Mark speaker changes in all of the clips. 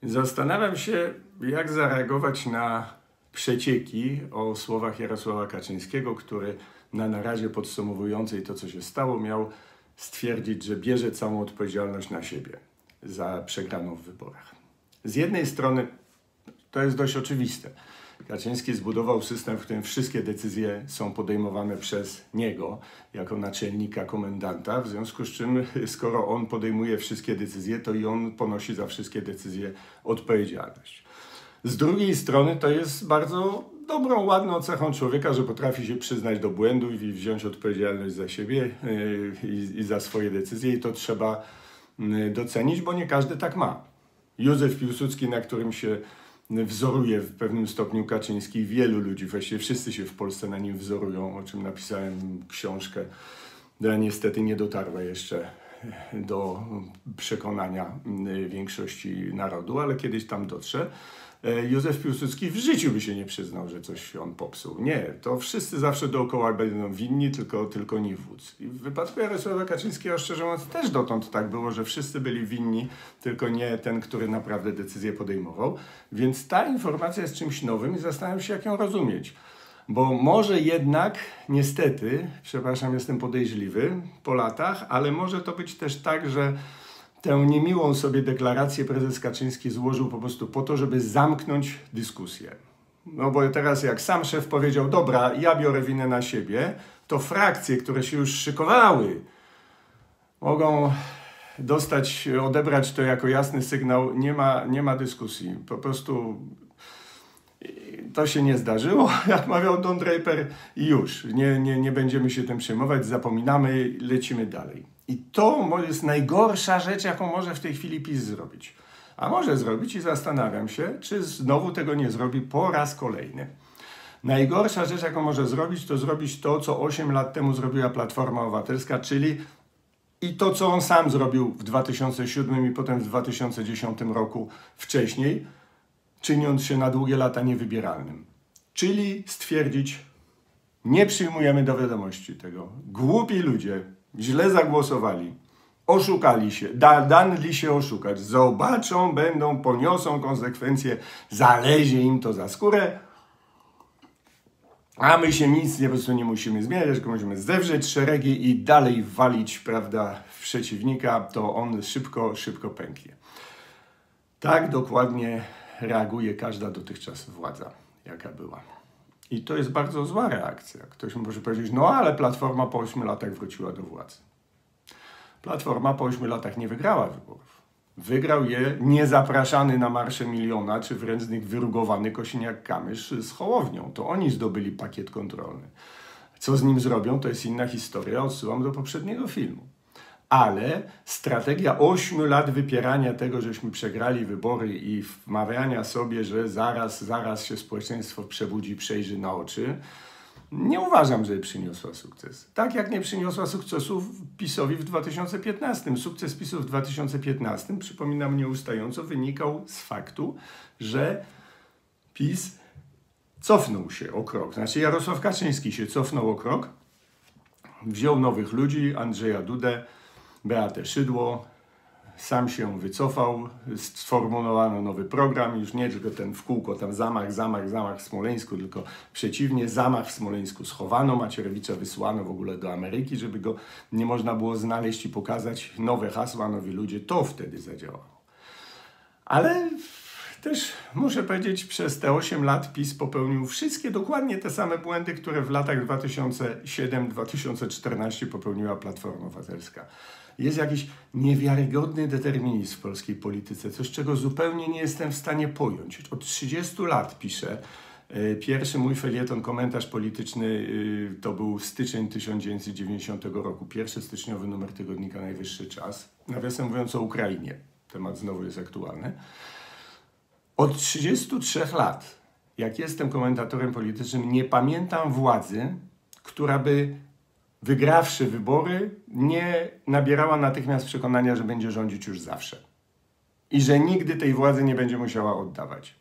Speaker 1: Zastanawiam się, jak zareagować na przecieki o słowach Jarosława Kaczyńskiego, który na naradzie podsumowującej to, co się stało, miał stwierdzić, że bierze całą odpowiedzialność na siebie za przegraną w wyborach. Z jednej strony to jest dość oczywiste. Kaczyński zbudował system, w którym wszystkie decyzje są podejmowane przez niego jako naczelnika, komendanta, w związku z czym skoro on podejmuje wszystkie decyzje, to i on ponosi za wszystkie decyzje odpowiedzialność. Z drugiej strony to jest bardzo dobrą, ładną cechą człowieka, że potrafi się przyznać do błędów i wziąć odpowiedzialność za siebie i za swoje decyzje i to trzeba docenić, bo nie każdy tak ma. Józef Piłsudski, na którym się wzoruje w pewnym stopniu Kaczyński, wielu ludzi, właściwie wszyscy się w Polsce na nim wzorują, o czym napisałem książkę, która niestety nie dotarła jeszcze do przekonania większości narodu, ale kiedyś tam dotrze. Józef Piłsudski w życiu by się nie przyznał, że coś on popsuł. Nie, to wszyscy zawsze dookoła będą winni, tylko nie wódz. I w wypadku Jarosława Kaczyńskiego, szczerze mówiąc, też dotąd tak było, że wszyscy byli winni, tylko nie ten, który naprawdę decyzję podejmował. Więc ta informacja jest czymś nowym i zastanawiam się, jak ją rozumieć. Bo może jednak, niestety, przepraszam, jestem podejrzliwy po latach, ale może to być też tak, że tę niemiłą sobie deklarację prezes Kaczyński złożył po prostu po to, żeby zamknąć dyskusję. No bo teraz jak sam szef powiedział, dobra, ja biorę winę na siebie, to frakcje, które się już szykowały, mogą odebrać to jako jasny sygnał, nie ma dyskusji. Po prostu to się nie zdarzyło, jak mawiał Don Draper, i już. Nie będziemy się tym przejmować, zapominamy, lecimy dalej. I to jest najgorsza rzecz, jaką może w tej chwili PiS zrobić. A może zrobić i zastanawiam się, czy znowu tego nie zrobi po raz kolejny. Najgorsza rzecz, jaką może zrobić, to zrobić to, co 8 lat temu zrobiła Platforma Obywatelska, czyli i to, co on sam zrobił w 2007 i potem w 2010 roku wcześniej, czyniąc się na długie lata niewybieralnym. Czyli stwierdzić, nie przyjmujemy do wiadomości tego. Głupi ludzie źle zagłosowali, oszukali się, dali się oszukać, zobaczą, poniosą konsekwencje, zalezie im to za skórę, a my się nic po prostu nie musimy zmieniać, tylko musimy zewrzeć szeregi i dalej walić, prawda, w przeciwnika, to on szybko pęknie. Tak dokładnie reaguje każda dotychczas władza, jaka była. I to jest bardzo zła reakcja. Ktoś może powiedzieć, no ale Platforma po 8 latach wróciła do władzy. Platforma po 8 latach nie wygrała wyborów. Wygrał je niezapraszany na marsze miliona, czy wręcz z nich wyrugowany Kosiniak-Kamysz z Hołownią. To oni zdobyli pakiet kontrolny. Co z nim zrobią, to jest inna historia. Odsyłam do poprzedniego filmu. Ale strategia 8 lat wypierania tego, żeśmy przegrali wybory i wmawiania sobie, że zaraz się społeczeństwo przebudzi, przejrzy na oczy, nie uważam, że przyniosła sukces. Tak jak nie przyniosła sukcesu PiS-owi w 2015. Sukces PiS-u w 2015, przypominam nieustająco, wynikał z faktu, że PiS cofnął się o krok. Znaczy Jarosław Kaczyński się cofnął o krok, wziął nowych ludzi, Andrzeja Dudę, Beatę Szydło, sam się wycofał, sformułowano nowy program, już nie tylko ten w kółko, tam zamach w Smoleńsku, tylko przeciwnie, zamach w Smoleńsku schowano, Macierewicza wysłano w ogóle do Ameryki, żeby go nie można było znaleźć i pokazać, nowe hasła, nowi ludzie, to wtedy zadziałało. Ale też muszę powiedzieć, przez te 8 lat PiS popełnił wszystkie dokładnie te same błędy, które w latach 2007-2014 popełniła Platforma Obywatelska. Jest jakiś niewiarygodny determinizm w polskiej polityce, coś czego zupełnie nie jestem w stanie pojąć. Od 30 lat piszę. Pierwszy mój felieton, komentarz polityczny to był styczeń 1990 roku. Pierwszy styczniowy numer tygodnika Najwyższy Czas. Nawiasem mówiąc o Ukrainie. Temat znowu jest aktualny. Od 33 lat, jak jestem komentatorem politycznym, nie pamiętam władzy, która by wygrawszy wybory, nie nabierała natychmiast przekonania, że będzie rządzić już zawsze. I że nigdy tej władzy nie będzie musiała oddawać.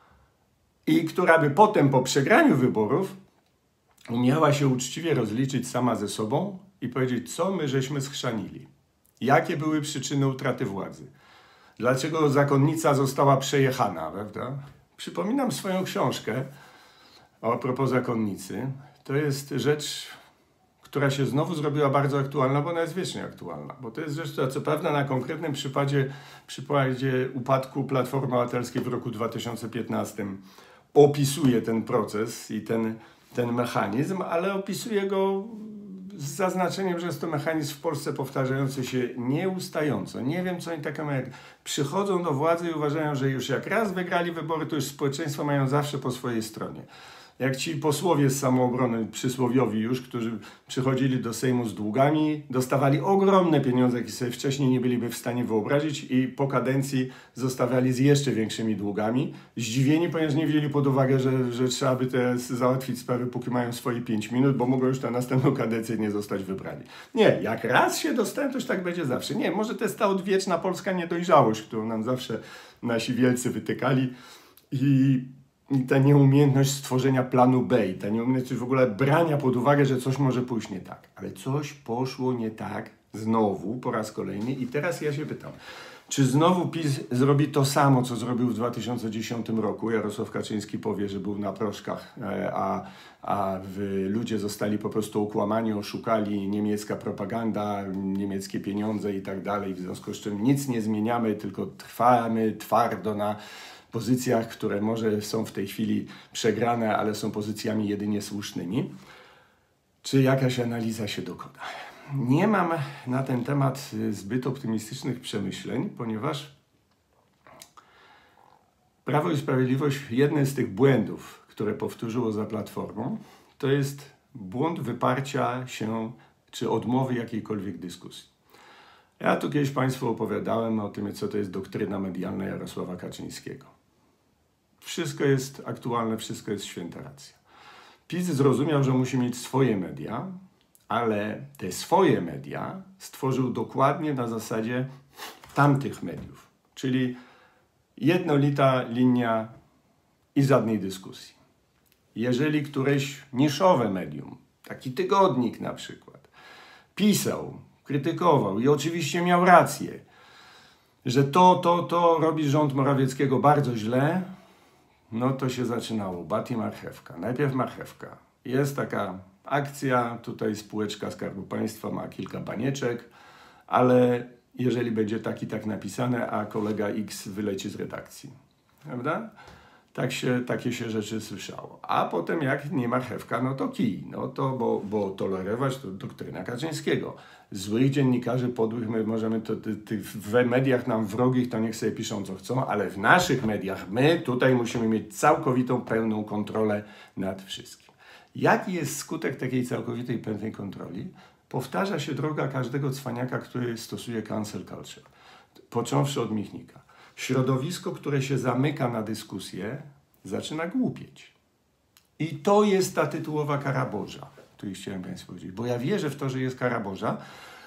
Speaker 1: I która by potem po przegraniu wyborów umiała się uczciwie rozliczyć sama ze sobą i powiedzieć, co my żeśmy schrzanili. Jakie były przyczyny utraty władzy. Dlaczego zakonnica została przejechana, prawda? Przypominam swoją książkę a propos zakonnicy. To jest rzecz, która się znowu zrobiła bardzo aktualna, bo ona jest wiecznie aktualna. Bo to jest rzecz, która co prawda na konkretnym przykładzie upadku Platformy Obywatelskiej w roku 2015 opisuje ten proces i ten mechanizm, ale opisuje go z zaznaczeniem, że jest to mechanizm w Polsce powtarzający się nieustająco. Nie wiem, co oni taką jak przychodzą do władzy i uważają, że już jak raz wygrali wybory, to już społeczeństwo mają zawsze po swojej stronie. Jak ci posłowie z Samoobrony, przysłowiowi już, którzy przychodzili do Sejmu z długami, dostawali ogromne pieniądze, jakie sobie wcześniej nie byliby w stanie wyobrazić i po kadencji zostawiali z jeszcze większymi długami. Zdziwieni, ponieważ nie wzięli pod uwagę, że trzeba by teraz załatwić sprawy, póki mają swoje 5 minut, bo mogą już na następną kadencję nie zostać wybrani. Nie, jak raz się dostają, to już tak będzie zawsze. Nie, może to jest ta odwieczna polska niedojrzałość, którą nam zawsze nasi wielcy wytykali i ta nieumiejętność stworzenia planu B, i ta nieumiejętność w ogóle brania pod uwagę, że coś może pójść nie tak. Ale coś poszło nie tak znowu, po raz kolejny i teraz ja się pytam, czy znowu PiS zrobi to samo, co zrobił w 2010 roku? Jarosław Kaczyński powie, że był na proszkach, a ludzie zostali po prostu okłamani, oszukali, niemiecka propaganda, niemieckie pieniądze i tak dalej, w związku z czym nic nie zmieniamy, tylko trwamy twardo na pozycjach, które może są w tej chwili przegrane, ale są pozycjami jedynie słusznymi. Czy jakaś analiza się dokona? Nie mam na ten temat zbyt optymistycznych przemyśleń, ponieważ Prawo i Sprawiedliwość, jeden z tych błędów, które powtórzyło za Platformą, to jest błąd wyparcia się czy odmowy jakiejkolwiek dyskusji. Ja tu kiedyś Państwu opowiadałem o tym, co to jest doktryna medialna Jarosława Kaczyńskiego. Wszystko jest aktualne, wszystko jest święta racja. PiS zrozumiał, że musi mieć swoje media, ale te swoje media stworzył dokładnie na zasadzie tamtych mediów, czyli jednolita linia i żadnej dyskusji. Jeżeli któreś niszowe medium, taki tygodnik na przykład, pisał, krytykował i oczywiście miał rację, że to robi rząd Morawieckiego bardzo źle, no to się zaczynało. Bat i marchewka. Najpierw marchewka. Jest taka akcja, tutaj spółeczka Skarbu Państwa ma kilka banieczek, ale jeżeli będzie tak i tak napisane, a kolega X wyleci z redakcji. Prawda? Takie się rzeczy słyszało. A potem jak nie marchewka, no to kij. No to, bo tolerować to doktryna Kaczyńskiego. Złych dziennikarzy, podłych, my możemy w mediach nam wrogich, to niech sobie piszą co chcą, ale w naszych mediach my tutaj musimy mieć całkowitą, pełną kontrolę nad wszystkim. Jaki jest skutek takiej całkowitej, pełnej kontroli? Powtarza się droga każdego cwaniaka, który stosuje cancel culture. Począwszy od Michnika. Środowisko, które się zamyka na dyskusję, zaczyna głupieć. I to jest ta tytułowa kara Boża, której chciałem Państwu powiedzieć. Bo ja wierzę w to, że jest kara Boża,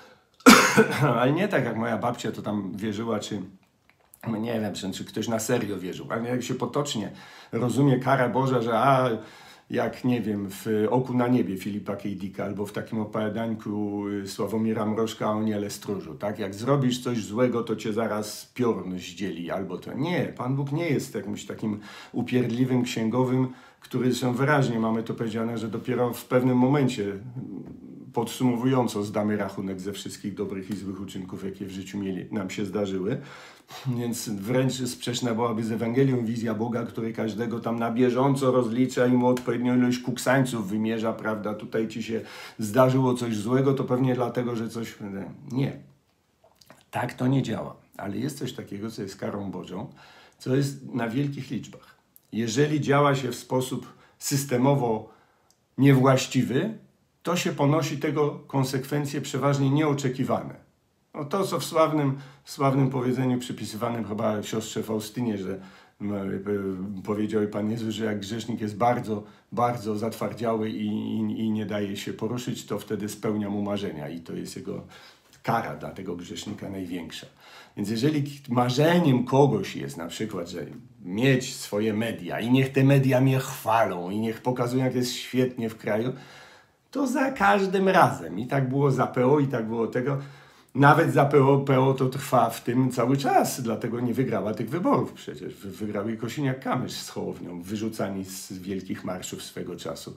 Speaker 1: ale nie tak jak moja babcia to tam wierzyła, czy nie wiem, czy ktoś na serio wierzył, ale jak się potocznie rozumie kara Boża, że jak, nie wiem, w Oku na niebie Filipa K. Dicka albo w takim opowiadańku Sławomira Mrożka o Niele Stróżu, tak? Jak zrobisz coś złego, to cię zaraz piorun zdzieli, albo to. Nie, Pan Bóg nie jest jakimś takim upierdliwym księgowym, który są wyraźnie, mamy to powiedziane, że dopiero w pewnym momencie podsumowująco zdamy rachunek ze wszystkich dobrych i złych uczynków, jakie w życiu nam się zdarzyły. Więc wręcz sprzeczna byłaby z Ewangelią wizja Boga, który każdego tam na bieżąco rozlicza i mu odpowiednią ilość kuksańców wymierza, prawda? Tutaj ci się zdarzyło coś złego, to pewnie dlatego, że coś... Nie. Tak to nie działa. Ale jest coś takiego, co jest karą Bożą, co jest na wielkich liczbach. Jeżeli działa się w sposób systemowo niewłaściwy, to się ponosi tego konsekwencje przeważnie nieoczekiwane. No to, co w sławnym powiedzeniu przypisywanym chyba siostrze Faustynie, że powiedział Pan Jezus, że jak grzesznik jest bardzo, bardzo zatwardziały i nie daje się poruszyć, to wtedy spełnia mu marzenia i to jest jego kara dla tego grzesznika największa. Więc jeżeli marzeniem kogoś jest na przykład, że mieć swoje media i niech te media mnie chwalą i niech pokazują, jak jest świetnie w kraju, to za każdym razem, i tak było za PO, i tak było tego, Nawet za PO to trwa w tym cały czas, dlatego nie wygrała tych wyborów przecież. Wygrał jej Kosiniak-Kamysz z Hołownią, wyrzucani z wielkich marszów swego czasu.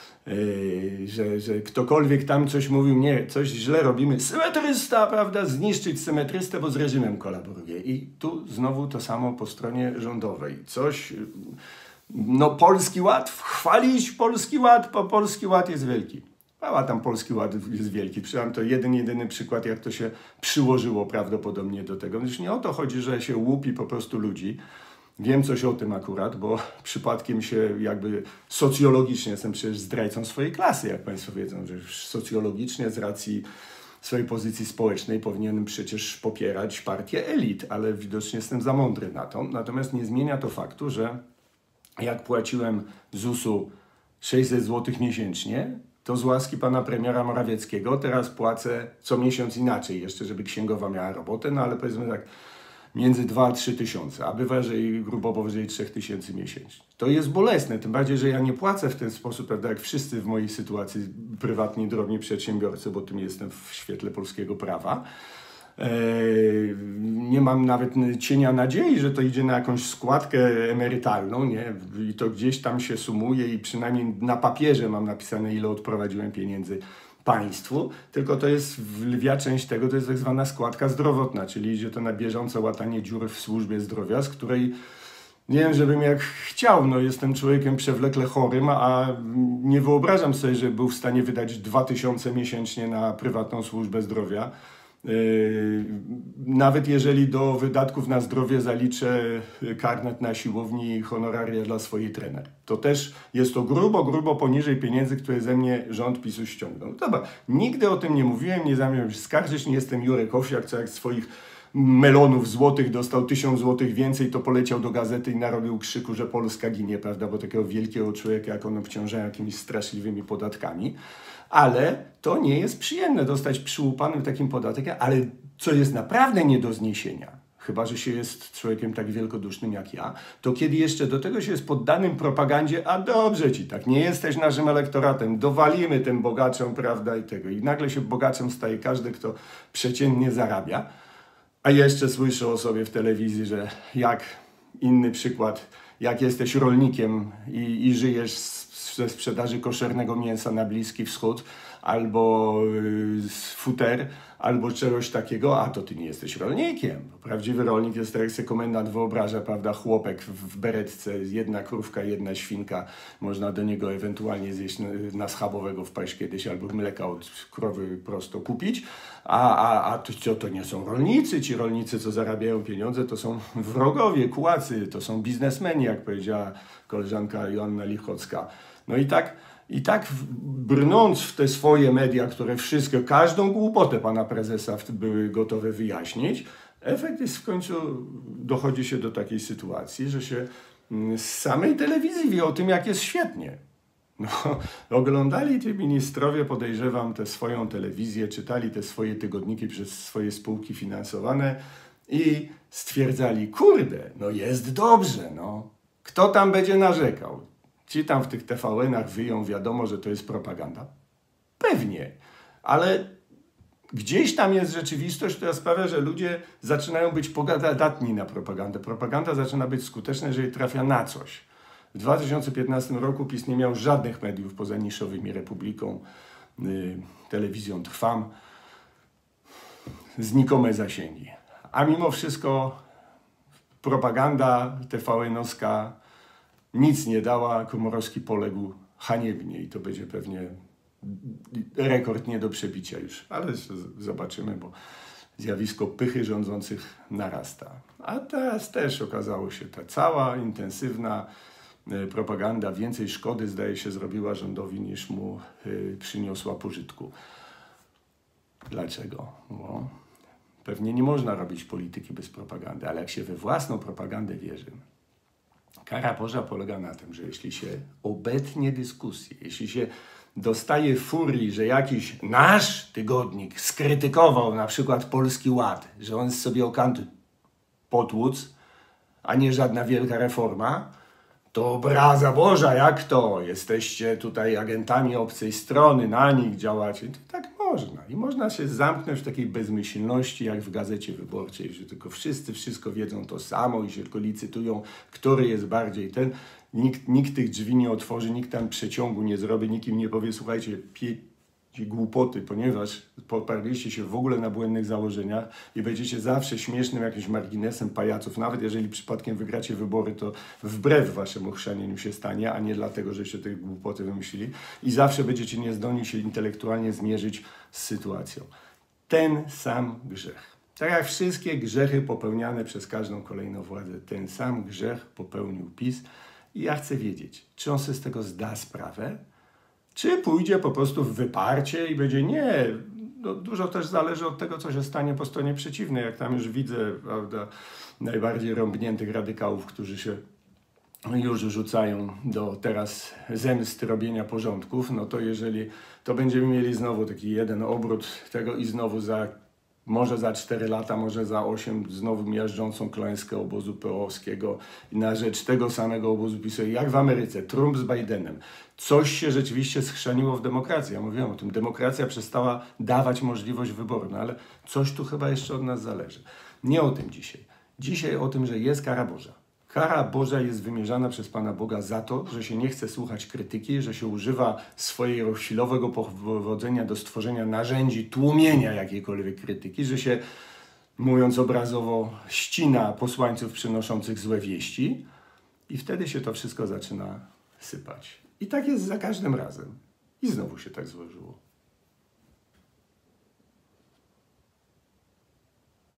Speaker 1: Że ktokolwiek tam coś mówił, nie, coś źle robimy, symetrysta, prawda, zniszczyć symetrystę, bo z reżimem kolaboruje. I tu znowu to samo po stronie rządowej. Coś, no Polski Ład, chwalić Polski Ład, bo Polski Ład jest wielki. A tam Polski Ład jest wielki. Przynajmniej to jedyny przykład, jak to się przyłożyło prawdopodobnie do tego. Już nie o to chodzi, że się łupi po prostu ludzi. Wiem coś o tym akurat, bo przypadkiem się jakby socjologicznie, jestem przecież zdrajcą swojej klasy, jak Państwo wiedzą, że socjologicznie z racji swojej pozycji społecznej powinienem przecież popierać partię elit, ale widocznie jestem za mądry na to. Natomiast nie zmienia to faktu, że jak płaciłem ZUS-u 600 zł miesięcznie, to z łaski pana premiera Morawieckiego teraz płacę co miesiąc inaczej, jeszcze żeby księgowa miała robotę, no ale powiedzmy tak, między 2 a 3 tysiące, a bywa, że i grubo powyżej 3 tysięcy miesięcznie. To jest bolesne, tym bardziej, że ja nie płacę w ten sposób, prawda, jak wszyscy w mojej sytuacji, prywatni, drobni przedsiębiorcy, bo tym jestem w świetle polskiego prawa. Nie mam nawet cienia nadziei, że to idzie na jakąś składkę emerytalną, nie? I to gdzieś tam się sumuje i przynajmniej na papierze mam napisane, ile odprowadziłem pieniędzy państwu, tylko to jest lwia część tego, to jest tak zwana składka zdrowotna, czyli idzie to na bieżące łatanie dziur w służbie zdrowia, z której nie wiem, żebym jak chciał, no jestem człowiekiem przewlekle chorym, a nie wyobrażam sobie, że był w stanie wydać 2000 miesięcznie na prywatną służbę zdrowia. Nawet jeżeli do wydatków na zdrowie zaliczę karnet na siłowni i honoraria dla swojej trener. To też jest to grubo poniżej pieniędzy, które ze mnie rząd PiS-u ściągnął. Dobra, nigdy o tym nie mówiłem, nie zamierzam się skarżyć, nie jestem Jurek Owsiak, co jak swoich melonów złotych dostał 1000 złotych więcej, to poleciał do gazety i narobił krzyku, że Polska ginie, prawda, bo takiego wielkiego człowieka, jak on obciążają jakimiś straszliwymi podatkami. Ale to nie jest przyjemne dostać przyłupanym takim podatkiem, ale co jest naprawdę nie do zniesienia, chyba że się jest człowiekiem tak wielkodusznym jak ja, to kiedy jeszcze do tego się jest poddanym propagandzie, a dobrze ci tak, nie jesteś naszym elektoratem, dowalimy tym bogaczom, prawda, i tego. I nagle się bogaczem staje każdy, kto przeciętnie zarabia. A jeszcze słyszę o sobie w telewizji, że jak inny przykład, jak jesteś rolnikiem i żyjesz ze sprzedaży koszernego mięsa na Bliski Wschód, albo z futer, albo czegoś takiego, a to ty nie jesteś rolnikiem. Prawdziwy rolnik jest tak, jak sobie komendant wyobraża, prawda, chłopek w beretce, jedna krówka, jedna świnka, można do niego ewentualnie zjeść na schabowego wpaść kiedyś, albo mleka od krowy prosto kupić, a to nie są rolnicy, ci rolnicy, co zarabiają pieniądze, to są wrogowie, kłacy, to są biznesmeni, jak powiedziała koleżanka Joanna Lichocka. No i tak brnąc w te swoje media, które wszystko, każdą głupotę pana prezesa były gotowe wyjaśnić, efekt jest w końcu, dochodzi się do takiej sytuacji, że się z samej telewizji wie o tym, jak jest świetnie. No, oglądali ci ministrowie, podejrzewam, tę swoją telewizję, czytali te swoje tygodniki przez swoje spółki finansowane i stwierdzali, kurde, no jest dobrze, no. Kto tam będzie narzekał? Ci tam w tych TVN-ach wyją, wiadomo, że to jest propaganda. Pewnie, ale gdzieś tam jest rzeczywistość, która sprawia, że ludzie zaczynają być podatni na propagandę. Propaganda zaczyna być skuteczna, jeżeli trafia na coś. W 2015 roku PiS nie miał żadnych mediów poza niszowymi Republiką, telewizją Trwam, znikome zasięgi. A mimo wszystko propaganda TVN-owska nic nie dała, Komorowski poległ haniebnie i to będzie pewnie rekord nie do przebicia już. Ale zobaczymy, bo zjawisko pychy rządzących narasta. A teraz też okazało się, ta cała intensywna propaganda więcej szkody, zdaje się, zrobiła rządowi niż mu przyniosła pożytku. Dlaczego? Bo pewnie nie można robić polityki bez propagandy, ale jak się we własną propagandę wierzy, kara Boża polega na tym, że jeśli się obetnie dyskusję, jeśli się dostaje furii, że jakiś nasz tygodnik skrytykował na przykład Polski Ład, że on sobie o kant potłuc, a nie żadna wielka reforma, to obraza Boża, jak to? Jesteście tutaj agentami obcej strony, na nich działacie. To tak można. I można się zamknąć w takiej bezmyślności, jak w Gazecie Wyborczej, że tylko wszyscy wszystko wiedzą to samo i się tylko licytują, który jest bardziej ten. Nikt tych drzwi nie otworzy, nikt tam przeciągu nie zrobi, nikt im nie powie, słuchajcie, głupoty, ponieważ poparliście się w ogóle na błędnych założeniach i będziecie zawsze śmiesznym jakimś marginesem pajaców. Nawet jeżeli przypadkiem wygracie wybory, to wbrew waszemu chrzanieniu się stanie, a nie dlatego, żeście te głupoty wymyślili. I zawsze będziecie niezdolni się intelektualnie zmierzyć z sytuacją. Ten sam grzech. Tak jak wszystkie grzechy popełniane przez każdą kolejną władzę, ten sam grzech popełnił PiS. I ja chcę wiedzieć, czy on sobie z tego zda sprawę, czy pójdzie po prostu w wyparcie i będzie nie. No, dużo też zależy od tego, co się stanie po stronie przeciwnej. Jak tam już widzę, prawda, najbardziej rąbniętych radykałów, którzy się już rzucają do teraz zemsty robienia porządków, no to jeżeli to będziemy mieli znowu taki jeden obrót tego i znowu może za 4 lata, może za 8 znowu miażdżącą klęskę obozu PO-owskiego na rzecz tego samego obozu PiS-u, jak w Ameryce, Trump z Bidenem. Coś się rzeczywiście schrzaniło w demokracji. Ja mówiłem o tym, demokracja przestała dawać możliwość wyboru, no ale coś tu chyba jeszcze od nas zależy. Nie o tym dzisiaj. Dzisiaj o tym, że jest kara Boża. Kara Boża jest wymierzana przez Pana Boga za to, że się nie chce słuchać krytyki, że się używa swojego chwilowego powodzenia do stworzenia narzędzi tłumienia jakiejkolwiek krytyki, że się, mówiąc obrazowo, ścina posłańców przynoszących złe wieści i wtedy się to wszystko zaczyna sypać. I tak jest za każdym razem. I znowu się tak złożyło.